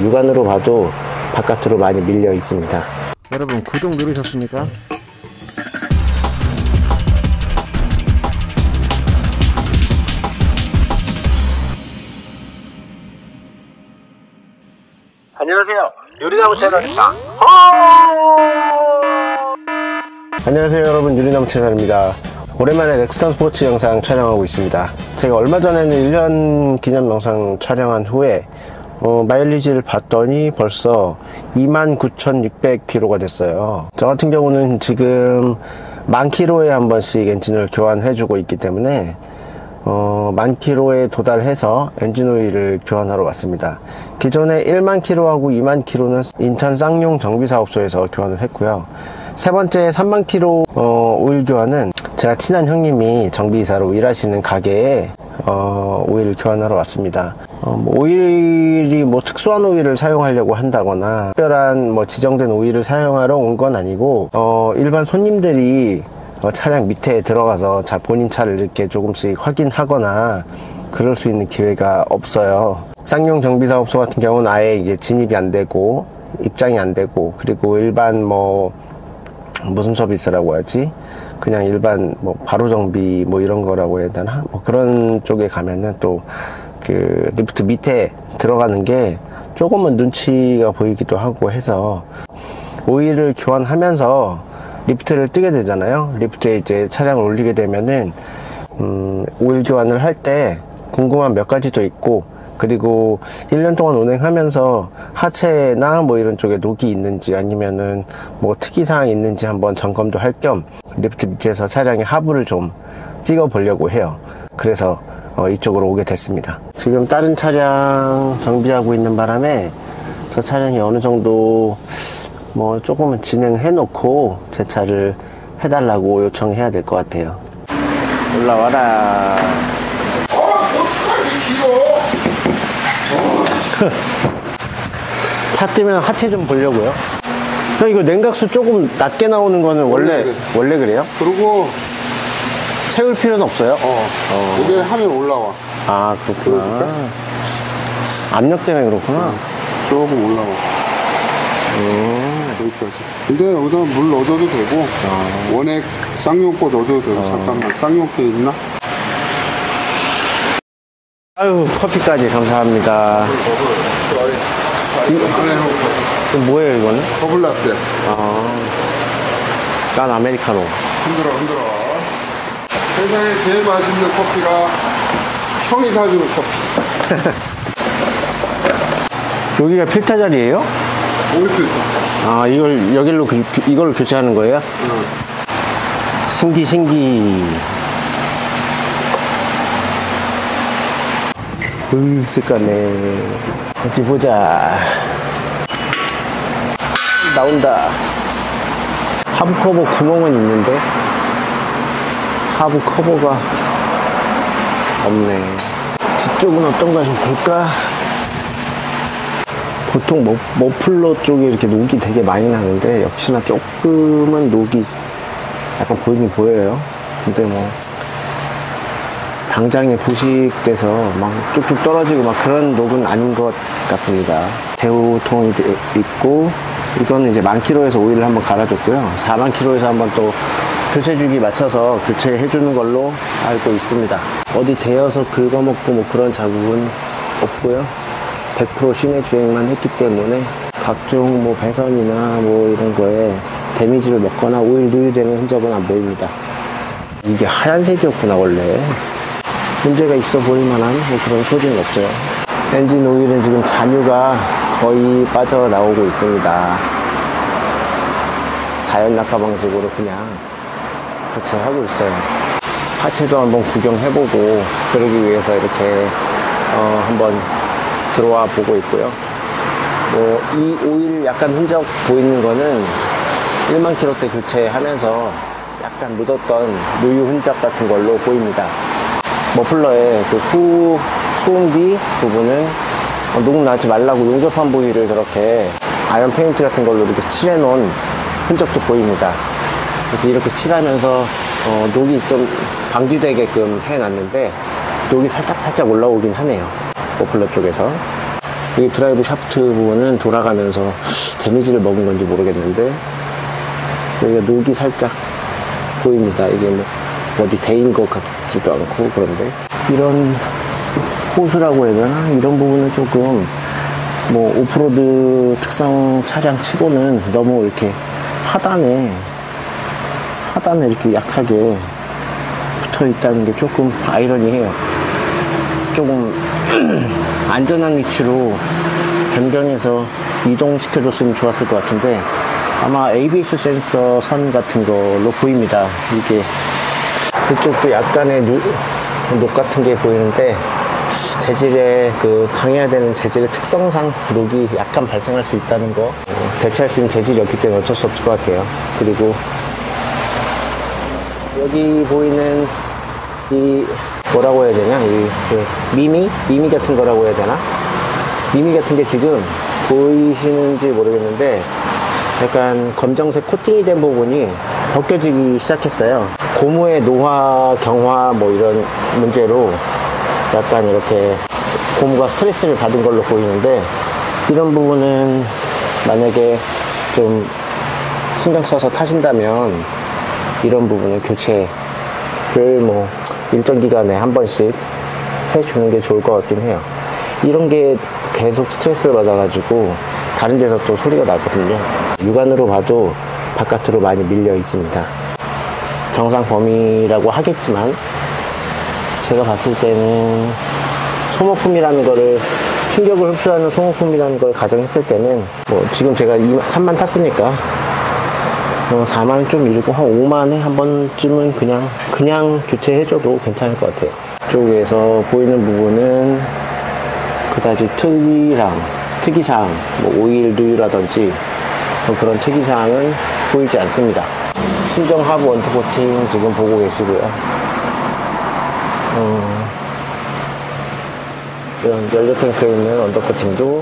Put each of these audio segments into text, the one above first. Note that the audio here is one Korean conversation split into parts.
육안으로 봐도 바깥으로 많이 밀려 있습니다. 여러분 구독 누르셨습니까? 안녕하세요. 유리나무 채널입니다. 안녕하세요 여러분, 유리나무 채널입니다. 오랜만에 넥스턴 스포츠 영상 촬영하고 있습니다. 제가 얼마 전에는 1년 기념 영상 촬영한 후에 마일리지를 봤더니 벌써 29,600km가 됐어요. 저 같은 경우는 지금 10,000km에 한 번씩 엔진을 교환해주고 있기 때문에 10,000km에 도달해서 엔진 오일을 교환하러 왔습니다. 기존에 10,000km하고 20,000km는 인천 쌍용 정비사업소에서 교환을 했고요. 세 번째 30,000km 오일 교환은 제가 친한 형님이 정비이사로 일하시는 가게에 오일을 교환하러 왔습니다. 오일이 특수한 오일을 사용하려고 한다거나 특별한 지정된 오일을 사용하러 온 건 아니고 일반 손님들이 차량 밑에 들어가서 본인 차를 이렇게 조금씩 확인하거나 그럴 수 있는 기회가 없어요. 쌍용 정비사업소 같은 경우는 아예 이게 진입이 안 되고 입장이 안 되고, 그리고 일반 무슨 서비스라고 하지? 그냥 일반 바로 정비 이런 거라고 해야 되나? 그런 쪽에 가면은 또 그 리프트 밑에 들어가는 게 조금은 눈치가 보이기도 하고 해서 오일을 교환하면서 리프트를 뜨게 되잖아요. 리프트에 이제 차량을 올리게 되면은 오일 교환을 할 때 궁금한 몇 가지도 있고, 그리고 1년 동안 운행하면서 하체나 이런 쪽에 녹이 있는지 아니면은 특이사항이 있는지 한번 점검도 할 겸 리프트 밑에서 차량의 하부를 좀 찍어 보려고 해요. 그래서 이쪽으로 오게 됐습니다. 지금 다른 차량 정비하고 있는 바람에 저 차량이 어느 정도 조금은 진행해 놓고 제 차를 해달라고 요청해야 될 것 같아요. 올라와라. 차 뜨면 하체 좀 보려고요. 형, 이거 냉각수 조금 낮게 나오는 거는 원래 그래요? 그리고 채울 필요는 없어요? 이게 하면 올라와. 아, 그렇구나. 보여줄까? 압력 때문에 그렇구나. 조금 올라와. 여기까지. 근데 여기다 물 넣어줘도 되고, 원액 쌍용포 넣어줘도 되고. 잠깐만, 쌍용포 있나? 아유, 커피까지 감사합니다. 이거 뭐예요, 이거는? 버블라떼. 난 아메리카노. 흔들어. 세상에 제일 맛있는 커피가 형이 사주는 커피. 여기가 필터 자리예요? 오일 필터. 아, 이걸 교체하는 거예요? 신기. 색깔네. 어디 보자. 나온다. 하부 커버 구멍은 있는데 하부 커버가 없네. 뒤쪽은 어떤가 좀 볼까? 보통 머플러 쪽에 이렇게 녹이 되게 많이 나는데 역시나 조금은 녹이 약간 보이긴 보여요. 근데 당장에 부식돼서 뚝뚝 떨어지고 그런 녹은 아닌 것 같습니다. 대우통이 있고, 이거는 이제 10,000km에서 오일을 한번 갈아줬고요. 40,000km에서 한번 또 교체 주기 맞춰서 교체해주는 걸로 알고 있습니다. 어디 대여서 긁어먹고 그런 자국은 없고요. 100% 시내 주행만 했기 때문에 각종 배선이나 이런 거에 데미지를 먹거나 오일 누유되는 흔적은 안 보입니다. 이게 하얀색이었구나 원래. 문제가 있어 보일 만한 그런 소리는 없어요. 엔진 오일은 지금 잔유가 거의 빠져나오고 있습니다. 자연 낙하 방식으로 그냥 교체하고 있어요. 하체도 한번 구경해보고 그러기 위해서 이렇게 한번 들어와 보고 있고요. 이 오일 약간 흔적 보이는 거는 10,000km 교체하면서 약간 묻었던 누유 흔적 같은 걸로 보입니다. 머플러의 그 후 소음기 부분은 녹 나지 말라고 용접한 부위를 그렇게 아연 페인트 같은 걸로 이렇게 칠해 놓은 흔적도 보입니다. 그래서 이렇게 칠하면서 녹이 좀 방지되게끔 해 놨는데 녹이 살짝 올라오긴 하네요. 머플러 쪽에서. 이 드라이브 샤프트 부분은 돌아가면서 데미지를 먹은 건지 모르겠는데 여기가 녹이 살짝 보입니다. 이게 뭐 어디 데인 것 같지도 않고. 그런데 이런 호수라고 해야 되나? 이런 부분은 조금 뭐 오프로드 특성 차량 치고는 너무 이렇게 하단에 이렇게 약하게 붙어 있다는 게 조금 아이러니해요. 조금 안전한 위치로 변경해서 이동시켜줬으면 좋았을 것 같은데 아마 ABS 센서 선 같은 걸로 보입니다. 이게 그쪽도 약간의 녹 같은 게 보이는데 재질의 강해야 되는 재질의 특성상 녹이 약간 발생할 수 있다는 거, 대체할 수 있는 재질이 없기 때문에 어쩔 수 없을 것 같아요. 그리고 여기 보이는 이 뭐라고 해야 되냐, 미미 같은 거라고 해야 되나, 미미 같은 게 지금 보이시는지 모르겠는데 약간 검정색 코팅이 된 부분이 벗겨지기 시작했어요. 고무의 노화, 경화 뭐 이런 문제로 약간 이렇게 고무가 스트레스를 받은 걸로 보이는데, 이런 부분은 만약에 좀 신경 써서 타신다면 이런 부분은 교체를 뭐 일정 기간에 한 번씩 해주는 게 좋을 것 같긴 해요. 이런 게 계속 스트레스를 받아가지고 다른 데서 또 소리가 나거든요. 육안으로 봐도 바깥으로 많이 밀려 있습니다. 정상 범위라고 하겠지만 제가 봤을 때는 소모품이라는 거를, 충격을 흡수하는 소모품이라는 걸 가정했을 때는 뭐 지금 제가 3만 탔으니까 4만 좀 이르고 한 5만에 한 번쯤은 그냥 교체해줘도 괜찮을 것 같아요. 이쪽에서 보이는 부분은 그다지 특이사항, 뭐 오일 누유라든지 뭐 그런 특이사항은 보이지 않습니다. 순정 하부 언더코팅 지금 보고 계시고요. 이런 연료 탱크에 있는 언더코팅도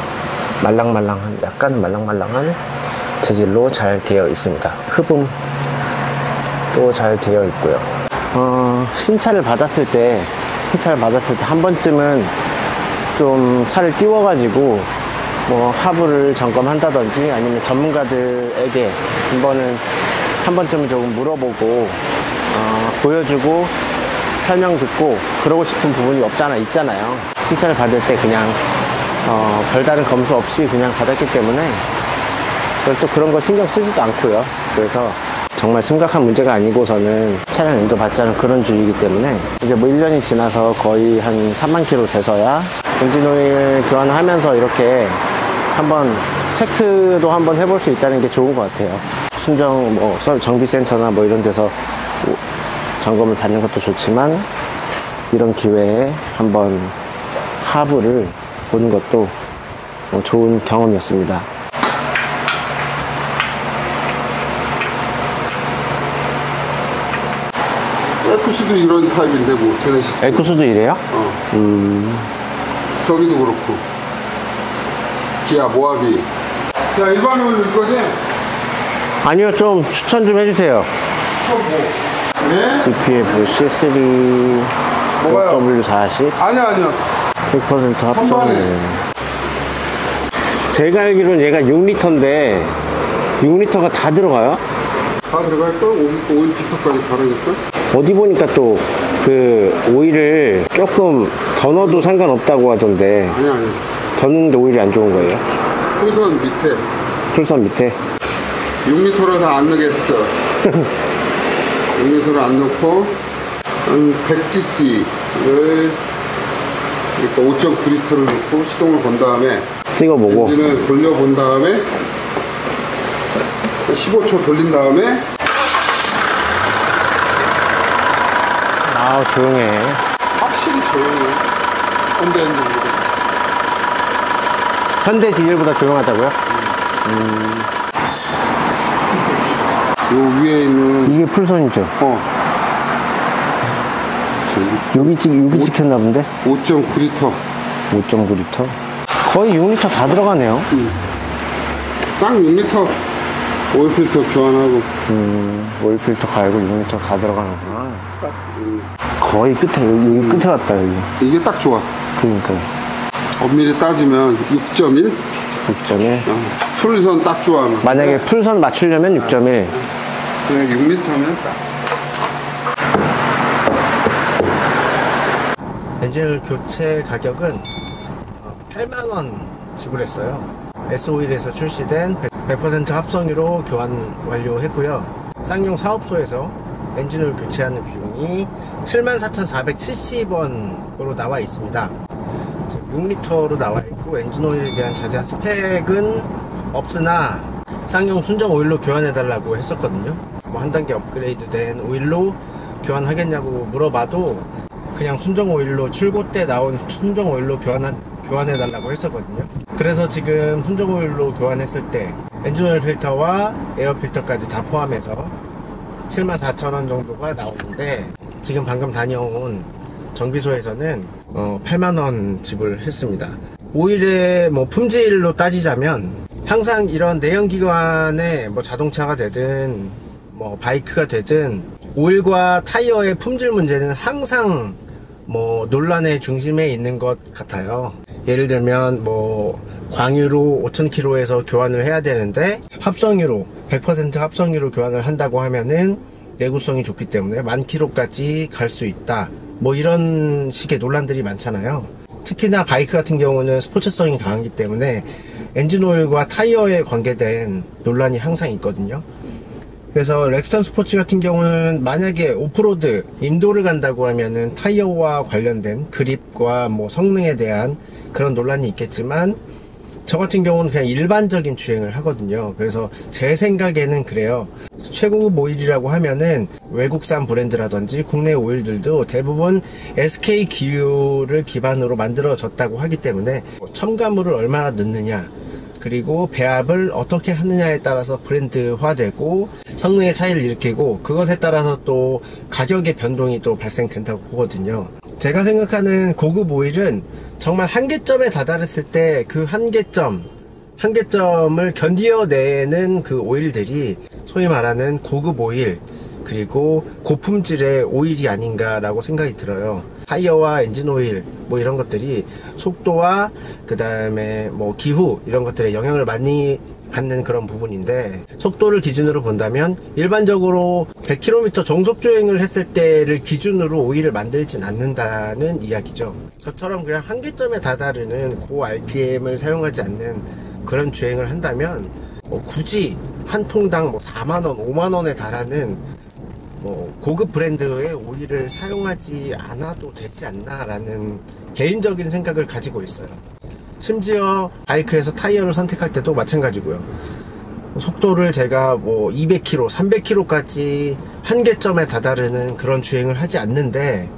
약간 말랑말랑한 재질로 잘 되어 있습니다. 흡음도 잘 되어 있고요. 신차를 받았을 때 한 번쯤은 좀 차를 띄워가지고 뭐 하부를 점검한다든지 아니면 전문가들에게 한 번쯤은 조금 물어보고 보여주고 설명 듣고 그러고 싶은 부분이 있잖아요. 신차를 받을 때 그냥 별다른 검수 없이 그냥 받았기 때문에 또 그런 거 신경 쓰지도 않고요. 그래서 정말 심각한 문제가 아니고서는 차량 인도 받지 않은 그런 주의이기 때문에 이제 뭐 1년이 지나서 거의 한 3만 킬로 돼서야 엔진 오일 교환을 하면서 이렇게 한번 체크도 한번 해볼 수 있다는 게 좋은 것 같아요. 순정 뭐 정비센터나 뭐 이런 데서 점검을 받는 것도 좋지만 이런 기회에 한번 하부를 보는 것도 좋은 경험이었습니다. 에쿠스도 이런 타입인데 뭐 제네시스. 에쿠스도 이래요? 저기도 그렇고. 기아 모하비. 야, 일반은 이거지? 아니요, 좀 추천 좀 해주세요. 뭐? 네? GPF C3 뭐가요? W40 아니야. 100% 합성. 제가 알기로는 얘가 6리터인데 6리터가 다 들어가요? 다 들어갈걸? 오일 필터까지 다르니까? 어디 보니까 또 그 오일을 조금 더 넣어도 상관없다고 하던데. 아니야. 더 넣는데 오일이 안 좋은 거예요? 풀선 밑에. 풀선 밑에? 6리터로 다 안 넣겠어. 6리터로 안 넣고 한 100cc를 그러니까 5.9리터를 넣고 시동을 건 다음에 찍어보고 엔진을 돌려본 다음에 15초 돌린 다음에 조용해. 확실히 조용해. 현대 엔진보다. 현대 디젤보다 조용하다고요? 요 위에 있는 이게 풀선이죠? 여기 찍혔나 본데? 5.9리터 5.9리터? 거의 6리터 다 들어가네요. 딱 6리터 오일 필터 교환하고 오일 필터 갈고 6리터 다 들어가는구나. 거의 끝에, 여기 끝에 왔다, 여기. 이게 딱 좋아. 그러니까요. 엄밀히 따지면 6.1? 6.1. 풀선 딱 좋아하면. 만약에 풀선 맞추려면 6.1. 그냥 6m면 딱. 엔진 교체 가격은 8만원 지불했어요. S51에서 출시된 100% 합성유로 교환 완료했고요. 쌍용 사업소에서 엔진오일 교체하는 비용이 74,470원으로 나와 있습니다. 6리터로 나와 있고 엔진오일에 대한 자세한 스펙은 없으나 쌍용 순정 오일로 교환해 달라고 했었거든요. 뭐 한 단계 업그레이드된 오일로 교환하겠냐고 물어봐도 그냥 순정 오일로 출고 때 나온 순정 오일로 교환해 달라고 했었거든요. 그래서 지금 순정 오일로 교환했을 때 엔진오일 필터와 에어 필터까지 다 포함해서 74,000원 정도가 나오는데, 지금 방금 다녀온 정비소에서는 8만원 지불했습니다. 오일의 뭐 품질로 따지자면 항상 이런 내연기관의 뭐 자동차가 되든 뭐 바이크가 되든 오일과 타이어의 품질 문제는 항상 뭐 논란의 중심에 있는 것 같아요. 예를 들면 뭐 광유로 5000km에서 교환을 해야 되는데 합성유로 100% 합성유로 교환을 한다고 하면은 내구성이 좋기 때문에 10,000km까지 갈 수 있다, 뭐 이런 식의 논란들이 많잖아요. 특히나 바이크 같은 경우는 스포츠성이 강하기 때문에 엔진오일과 타이어에 관계된 논란이 항상 있거든요. 그래서 렉스턴 스포츠 같은 경우는 만약에 오프로드 인도를 간다고 하면은 타이어와 관련된 그립과 뭐 성능에 대한 그런 논란이 있겠지만, 저 같은 경우는 그냥 일반적인 주행을 하거든요. 그래서 제 생각에는 그래요. 최고급 오일이라고 하면은 외국산 브랜드라든지 국내 오일들도 대부분 SK 기유를 기반으로 만들어졌다고 하기 때문에 첨가물을 얼마나 넣느냐, 그리고 배합을 어떻게 하느냐에 따라서 브랜드화되고 성능의 차이를 일으키고, 그것에 따라서 또 가격의 변동이 또 발생된다고 보거든요. 제가 생각하는 고급 오일은 정말 한계점에 다다랐을 때 그 한계점을 견디어내는 그 오일들이 소위 말하는 고급 오일, 그리고 고품질의 오일이 아닌가라고 생각이 들어요. 타이어와 엔진오일 뭐 이런 것들이 속도와 그 다음에 뭐 기후 이런 것들에 영향을 많이 받는 그런 부분인데, 속도를 기준으로 본다면 일반적으로 100km 정속 주행을 했을 때를 기준으로 오일을 만들진 않는다는 이야기죠. 저처럼 그냥 한계점에 다다르는 고 RPM을 사용하지 않는 그런 주행을 한다면 뭐 굳이 한 통당 뭐 4만원, 5만원에 달하는 뭐 고급 브랜드의 오일을 사용하지 않아도 되지 않나 라는 개인적인 생각을 가지고 있어요. 심지어 바이크에서 타이어를 선택할 때도 마찬가지고요. 속도를 제가 뭐 200km, 300km까지 한계점에 다다르는 그런 주행을 하지 않는데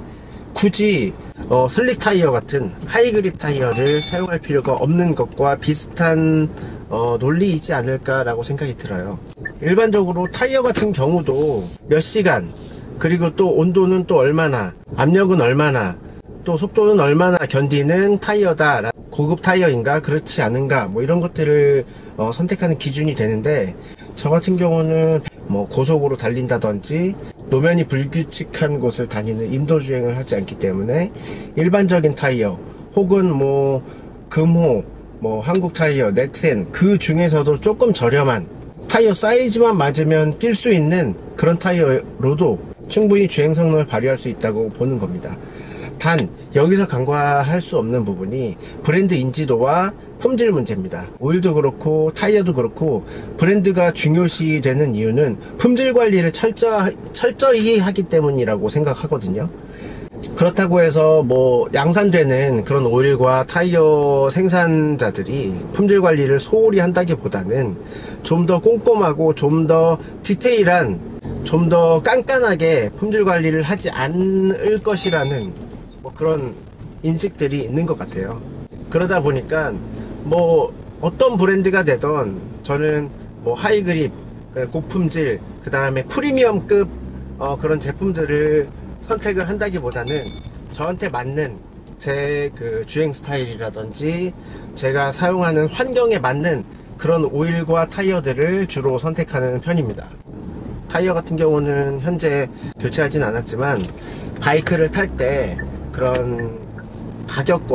굳이 슬릭 타이어 같은 하이그립 타이어를 사용할 필요가 없는 것과 비슷한 논리이지 않을까라고 생각이 들어요. 일반적으로 타이어 같은 경우도 몇 시간, 그리고 또 온도는 또 얼마나, 압력은 얼마나, 또 속도는 얼마나 견디는 타이어다, 고급 타이어인가 그렇지 않은가, 뭐 이런 것들을 선택하는 기준이 되는데, 저 같은 경우는 뭐 고속으로 달린다든지 노면이 불규칙한 곳을 다니는 임도 주행을 하지 않기 때문에 일반적인 타이어 혹은 뭐 금호, 뭐 한국 타이어, 넥센 그 중에서도 조금 저렴한 타이어 사이즈만 맞으면 뛸 수 있는 그런 타이어로도 충분히 주행 성능을 발휘할 수 있다고 보는 겁니다. 단 여기서 간과할 수 없는 부분이 브랜드 인지도와 품질 문제입니다. 오일도 그렇고 타이어도 그렇고 브랜드가 중요시 되는 이유는 품질 관리를 철저히 하기 때문이라고 생각하거든요. 그렇다고 해서 뭐 양산되는 그런 오일과 타이어 생산자들이 품질 관리를 소홀히 한다기보다는 좀 더 꼼꼼하고 좀 더 디테일한, 좀 더 깐깐하게 품질 관리를 하지 않을 것이라는 뭐 그런 인식들이 있는 것 같아요. 그러다 보니까 뭐 어떤 브랜드가 되던 저는 뭐 하이그립, 고품질, 그 다음에 프리미엄급 그런 제품들을 선택을 한다기보다는 저한테 맞는 제 그 주행 스타일이라든지 제가 사용하는 환경에 맞는 그런 오일과 타이어들을 주로 선택하는 편입니다. 타이어 같은 경우는 현재 교체하진 않았지만 바이크를 탈 때 그런 가격과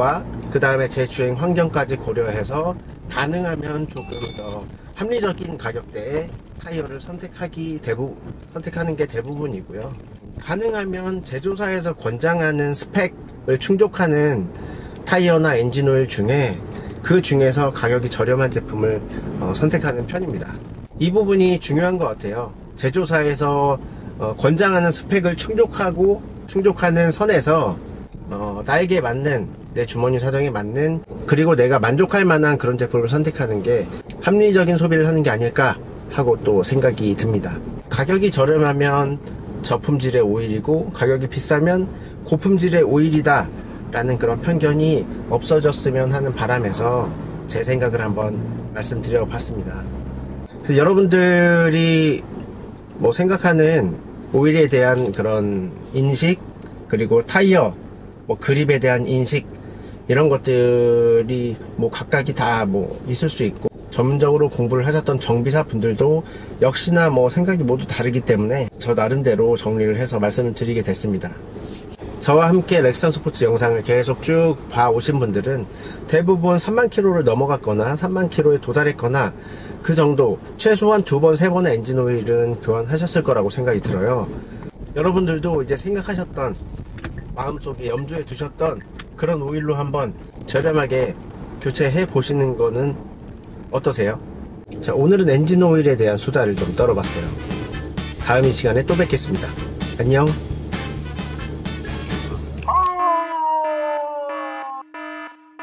그 다음에 제 주행 환경까지 고려해서 가능하면 조금 더 합리적인 가격대의 타이어를 선택하는 게 대부분이고요. 가능하면 제조사에서 권장하는 스펙을 충족하는 타이어나 엔진오일 중에 그 중에서 가격이 저렴한 제품을 선택하는 편입니다. 이 부분이 중요한 것 같아요. 제조사에서 권장하는 스펙을 충족하는 선에서 나에게 맞는, 내 주머니 사정에 맞는, 그리고 내가 만족할 만한 그런 제품을 선택하는 게 합리적인 소비를 하는 게 아닐까 하고 또 생각이 듭니다. 가격이 저렴하면 저품질의 오일이고 가격이 비싸면 고품질의 오일이다 라는 그런 편견이 없어졌으면 하는 바람에서 제 생각을 한번 말씀드려 봤습니다. 그래서 여러분들이 뭐 생각하는 오일에 대한 그런 인식, 그리고 타이어 뭐 그립에 대한 인식, 이런 것들이 뭐 각각이 다 뭐 있을 수 있고, 전문적으로 공부를 하셨던 정비사 분들도 역시나 뭐 생각이 모두 다르기 때문에 저 나름대로 정리를 해서 말씀을 드리게 됐습니다. 저와 함께 렉스턴 스포츠 영상을 계속 쭉 봐오신 분들은 대부분 3만 킬로를 넘어갔거나 3만 킬로에 도달했거나 그 정도, 최소한 2번, 3번의 엔진 오일은 교환하셨을 거라고 생각이 들어요. 여러분들도 이제 생각하셨던, 마음속에 염두에 두셨던 그런 오일로 한번 저렴하게 교체해 보시는 거는 어떠세요? 자, 오늘은 엔진 오일에 대한 수다를 좀 떨어봤어요. 다음 이 시간에 또 뵙겠습니다. 안녕.